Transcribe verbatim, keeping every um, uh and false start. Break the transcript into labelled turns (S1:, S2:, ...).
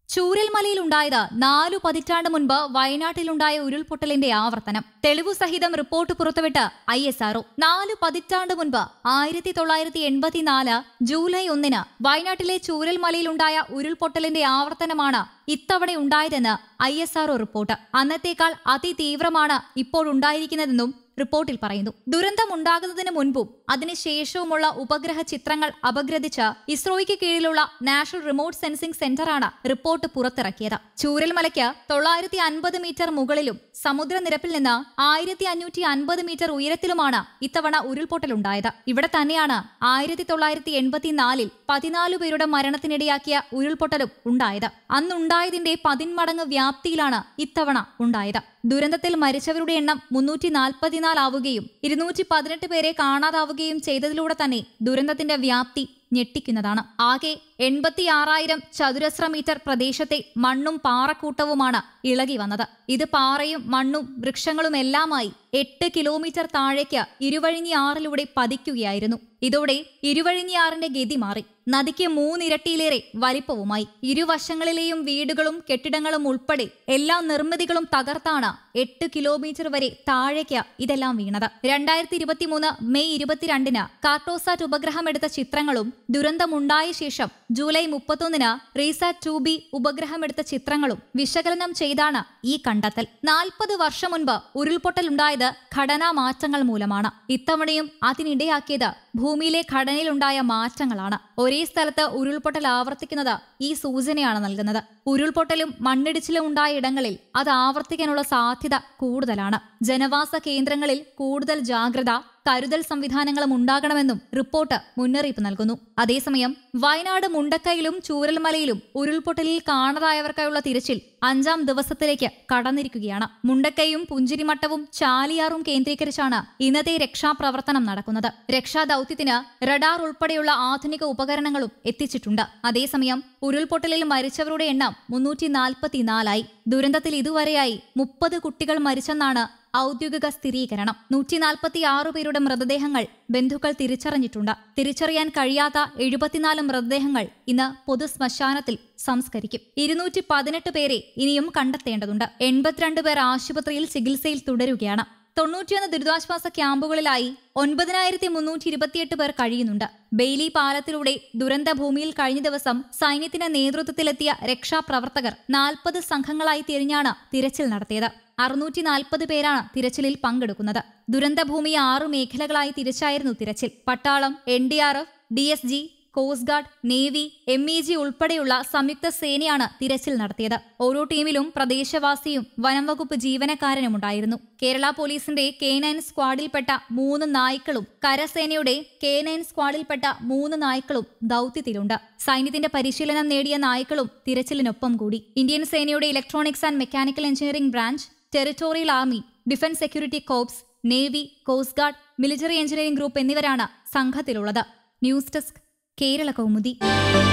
S1: ചൂരൽമലയിലുണ്ടായത് നാലു പതിറ്റാണ്ട് മുൻപ് വയനാട്ടിലുണ്ടായ ഉരുൾപൊട്ടലിന്റെ ആവർത്തനം. തെളിവു സഹിതം റിപ്പോർട്ട് പുറത്തുവിട്ട് ഐ എസ് ആർഒ. നാലു പതിറ്റാണ്ട് മുൻപ് ആയിരത്തി തൊള്ളായിരത്തി എൺപത്തിനാല് ജൂലൈ ഒന്നിന് വയനാട്ടിലെ ചൂരൽമലയിലുണ്ടായ ഉരുൾപൊട്ടലിന്റെ ആവർത്തനമാണ് ഇത്തവണ ഉണ്ടായതെന്ന് ഐ എസ് ആർഒ റിപ്പോർട്ട്. അന്നത്തേക്കാൾ അതിതീവ്രമാണ് ഇപ്പോഴുണ്ടായിരിക്കുന്നതെന്നും റിപ്പോർട്ടിൽ പറയുന്നു. ദുരന്തമുണ്ടാകുന്നതിന് മുൻപും അതിനുശേഷവുമുള്ള ഉപഗ്രഹ ചിത്രങ്ങൾ അപഗ്രഥിച്ച് ഇസ്രോയ്ക്ക് കീഴിലുള്ള നാഷണൽ റിമോട്ട് സെൻസിംഗ് സെന്ററാണ് റിപ്പോർട്ട് പുറത്തിറക്കിയത്. ചൂരൽമലയ്ക്ക് തൊള്ളായിരത്തി അൻപത് മീറ്റർ മുകളിലും സമുദ്രനിരപ്പിൽ നിന്ന് ആയിരത്തി അഞ്ഞൂറ്റി അൻപത് മീറ്റർ ഉയരത്തിലുമാണ് ഇത്തവണ ഉരുൾപൊട്ടലുണ്ടായത്. ഇവിടെ തന്നെയാണ് ആയിരത്തി തൊള്ളായിരത്തി എൺപത്തിനാലിൽ പതിനാലു പേരുടെ മരണത്തിനിടയാക്കിയ ഉരുൾപൊട്ടലും ഉണ്ടായത്. അന്നുണ്ടായതിന്റെ പതിന്മടങ്ങ് വ്യാപ്തിയിലാണ് ഇത്തവണ ഉണ്ടായത്. ദുരന്തത്തിൽ മരിച്ചവരുടെ എണ്ണം മുന്നൂറ്റി നാൽപ്പത്തിനാലാവുകയും ഇരുന്നൂറ്റി പതിനെട്ട് പേരെ കാണാതാവുകയും ചെയ്തതിലൂടെ തന്നെ ദുരന്തത്തിന്റെ വ്യാപ്തി ഞെട്ടിക്കുന്നതാണ്. ആകെ എൺപത്തിയാറായിരം ചതുരശ്ര മീറ്റർ പ്രദേശത്തെ മണ്ണും പാറക്കൂട്ടവുമാണ് ഇളകി വന്നത്. ഇത് പാറയും മണ്ണും വൃക്ഷങ്ങളുമെല്ലാമായി എട്ട് കിലോമീറ്റർ താഴേക്ക് ഇരുവഴിഞ്ഞിയാറിലൂടെ പതിക്കുകയായിരുന്നു. ഇതോടെ ഇരുവഴിഞ്ഞിയാറിന്റെ ഗതി മാറി. നദിക്ക് മൂന്നിരട്ടിയിലേറെ വലിപ്പവുമായി. ഇരുവശങ്ങളിലെയും വീടുകളും കെട്ടിടങ്ങളും ഉൾപ്പെടെ എല്ലാ നിർമ്മിതികളും തകർത്താണ് എട്ട് കിലോമീറ്റർ വരെ താഴേക്ക് ഇതെല്ലാം വീണത്. രണ്ടായിരത്തി ഇരുപത്തിമൂന്ന് മെയ് ഇരുപത്തിരണ്ടിന് കാർട്ടോസാറ്റ് ഉപഗ്രഹം എടുത്ത ചിത്രങ്ങളും ദുരന്തമുണ്ടായ ശേഷം ജൂലൈ മുപ്പത്തൊന്നിന് റീസാറ്റ് ടു ബി ഉപഗ്രഹം എടുത്ത ചിത്രങ്ങളും വിശകലനം ചെയ്താണ് ഈ കണ്ടെത്തൽ. നാൽപ്പത് വർഷം മുൻപ് ഉരുൾപൊട്ടലുണ്ടായത് ഘടനാ മാറ്റങ്ങൾ മൂലമാണ്. ഇത്തവണയും അതിനിടയാക്കിയത് ഭൂമിയിലെ ഘടനയിലുണ്ടായ മാറ്റങ്ങളാണ്. ഒരേ സ്ഥലത്ത് ഉരുൾപൊട്ടൽ ആവർത്തിക്കുന്നത് ഈ സൂചനയാണ് നൽകുന്നത്. ഉരുൾപൊട്ടലും മണ്ണിടിച്ചിലും ഉണ്ടായ ഇടങ്ങളിൽ അത് ആവർത്തിക്കാനുള്ള സാധ്യത കൂടുതലാണ്. ജനവാസ കേന്ദ്രങ്ങളിൽ കൂടുതൽ ജാഗ്രത, കരുതൽ സംവിധാനങ്ങളും ഉണ്ടാകണമെന്നും റിപ്പോർട്ട് മുന്നറിയിപ്പ് നൽകുന്നു. അതേസമയം വയനാട് മുണ്ടക്കയിലും ചൂരൽമലയിലും ഉരുൾപൊട്ടലിൽ കാണാതായവർക്കായുള്ള തിരച്ചിൽ അഞ്ചാം ദിവസത്തിലേക്ക് കടന്നിരിക്കുകയാണ്. മുണ്ടക്കയും പുഞ്ചിരിമട്ടവും ചാലിയാറും കേന്ദ്രീകരിച്ചാണ് ഇന്നത്തെ രക്ഷാപ്രവർത്തനം നടക്കുന്നത്. രക്ഷാദൌത്യത്തിന് റഡാർ ഉൾപ്പെടെയുള്ള ആധുനിക ഉപകരണങ്ങളും എത്തിച്ചിട്ടുണ്ട്. അതേസമയം ഉരുൾപൊട്ടലിൽ മരിച്ചവരുടെ എണ്ണം മുന്നൂറ്റി നാൽപ്പത്തിനാലായി. ദുരന്തത്തിൽ ഇതുവരെയായി മുപ്പത് കുട്ടികൾ മരിച്ചെന്നാണ് ഔദ്യോഗിക സ്ഥിരീകരണം. നൂറ്റി നാൽപ്പത്തി ആറ് പേരുടെ മൃതദേഹങ്ങൾ ബന്ധുക്കൾ തിരിച്ചറിഞ്ഞിട്ടുണ്ട്. തിരിച്ചറിയാൻ കഴിയാത്ത എഴുപത്തിനാല് മൃതദേഹങ്ങൾ ഇന്ന് പൊതു ശ്മശാനത്തിൽ സംസ്കരിക്കും. ഇരുന്നൂറ്റി പതിനെട്ട് പേരെ ഇനിയും കണ്ടെത്തേണ്ടതുണ്ട്. എൺപത്തിരണ്ട് പേർ ആശുപത്രിയിൽ ചികിത്സയിൽ തുടരുകയാണ്. തൊണ്ണൂറ്റിയൊന്ന് ദുരിതാശ്വാസ ക്യാമ്പുകളിലായി ഒൻപതിനായിരത്തി മുന്നൂറ്റി ഇരുപത്തിയെട്ട് പേർ കഴിയുന്നുണ്ട്. ബെയ്ലി പാലത്തിലൂടെ ദുരന്തഭൂമിയിൽ കഴിഞ്ഞ ദിവസം സൈന്യത്തിന്റെ നേതൃത്വത്തിലെത്തിയ രക്ഷാപ്രവർത്തകർ നാൽപ്പത് സംഘങ്ങളായി തിരിഞ്ഞാണ് തിരച്ചിൽ നടത്തിയത്. അറുന്നൂറ്റി നാൽപ്പത് പേരാണ് തിരച്ചിലിൽ പങ്കെടുക്കുന്നത്. ദുരന്തഭൂമി ആറു മേഖലകളായി തിരിച്ചായിരുന്നു തിരച്ചിൽ. പട്ടാളം, N D R F, D S G, coast guard, navy, M E G ഉൾപ്പെടെയുള്ള സംയുക്ത സേനയാണ് തിരച്ചിൽ നടത്തിയത്. ഓരോ ടീമിലും പ്രദേശവാസിയും വനം വകുപ്പ് ജീവനക്കാരനുമുണ്ടായിരുന്നു. കേരള പോലീസിന്റെ കെ നയൻ സ്ക്വാഡിൽപ്പെട്ട മൂന്ന് നായ്ക്കളും കരസേനയുടെ കെ നയൻ സ്ക്വാഡിൽപ്പെട്ട മൂന്ന് നായ്ക്കളും ദൌത്യത്തിലുണ്ട്. സൈന്യത്തിന്റെ പരിശീലനം നേടിയ നായ്ക്കളും തിരച്ചിലിനൊപ്പം കൂടി. ഇന്ത്യൻ സേനയുടെ electronics and mechanical engineering branch, territorial army, defence security corps, navy, coast guard, military engineering group എന്നിവരാണ് സംഘത്തിലുള്ളത്. News desk, Kerala Kaumudi.